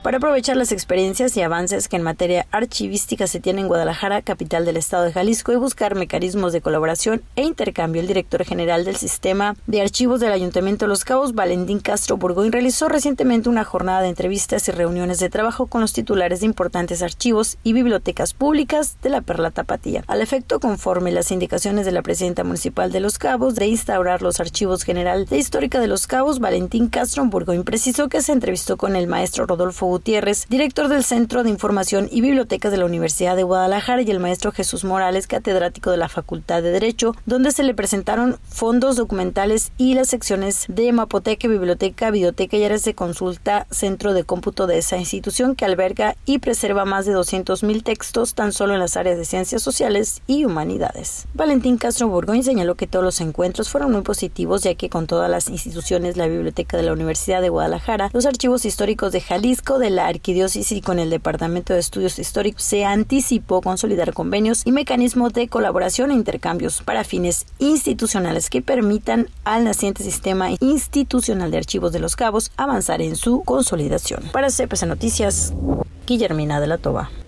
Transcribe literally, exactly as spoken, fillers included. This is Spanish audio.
para aprovechar las experiencias y avances que en materia archivística se tienen en Guadalajara, capital del estado de Jalisco, y buscar mecanismos de colaboración e intercambio. El director general del Sistema de Archivos del Ayuntamiento de Los Cabos, Valentín Castro Burgoyne, realizó recientemente una jornada de entrevistas y reuniones de trabajo con los titulares de importantes archivos y bibliotecas públicas de la Perla Tapatía. Al efecto, conforme las indicaciones de la presidenta municipal de Los Cabos de instaurar los archivos general de Histórica de Los Cabos, Valentín Castro Burgoyne precisó que se entrevistó con el maestro Rodolfo Gutiérrez, director del Centro de Información y Bibliotecas de la Universidad de Guadalajara, y el maestro Jesús Morales, catedrático de la Facultad de Derecho, donde se le presentaron fondos documentales y las secciones de Mapoteca, Biblioteca, Videoteca y áreas de consulta, centro de cómputo de esa institución, que alberga y preserva más de doscientos mil textos tan solo en las áreas de ciencias sociales y humanidades. Valentín Castro Burgoyne señaló que todos los encuentros fueron muy positivos, ya que con todas las instituciones, la Biblioteca de la Universidad de Guadalajara, los archivos históricos de Jalisco, de la Arquidiócesis y con el Departamento de Estudios Históricos, se anticipó consolidar convenios y mecanismos de colaboración e intercambios para fines institucionales que permitan al naciente sistema institucional de archivos de Los Cabos avanzar en su consolidación. Para C P C Noticias, Guillermina de la Toba.